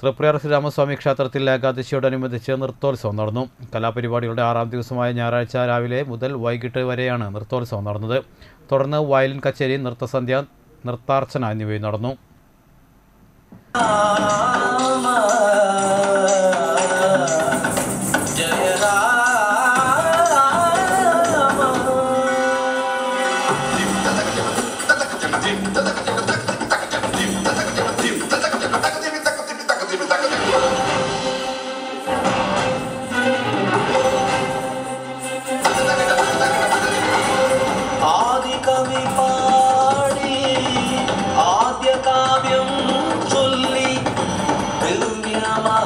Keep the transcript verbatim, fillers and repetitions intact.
തൃപ്രയാർ ശ്രീരാമസ്വാമി ക്ഷേത്രത്തിൽ ഏകാദശിയോടനുബന്ധിച്ച് നൃത്തോത്സവം നടന്നു. കലാപരിപാടികളുടെ ആറാം ദിവസമായ ഞായറാഴ്ച രാവിലെ മുതൽ വൈകിട്ട് വരെയാണ് നൃത്തോത്സവം നടന്നത്. തുടർന്ന് വയലിൻ കച്ചേരി, നൃത്തസന്ധ്യ, നൃത്താർച്ചന എന്നിവയും നടന്നു. ആദ്യ കാവ്യം ചൊല്ലി